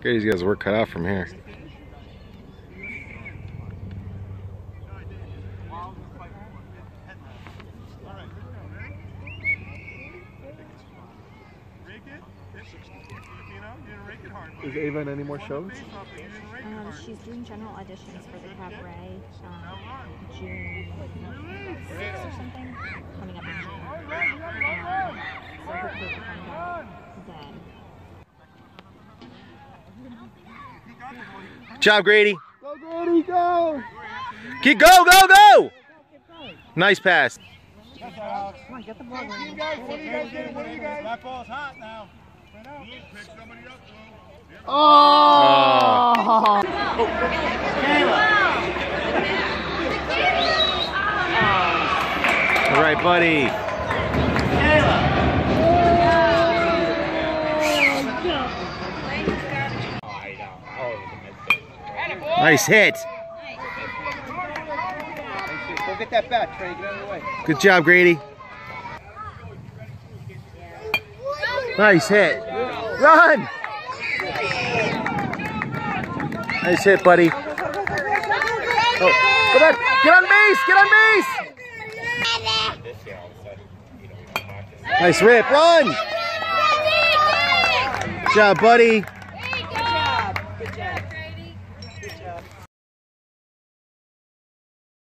Grady's got his work cut out from here. Is Ava in any more shows? She's doing general auditions for the cabaret June 6th or something, coming up in June. So hopefully we'll find out then. Good job, Grady. Go, Grady, go! Keep go! Nice pass. Come on, get the ball. What are you guys doing? What are you guys? That ball's hot now. Pick somebody up, Oh! All right, buddy. Nice hit. Go get that bat, Trey. Get out of the way. Good job, Grady. Nice hit. Run! Nice hit, buddy. Oh, go back. Get on base. Get on base. Nice rip. Run. Good job, buddy.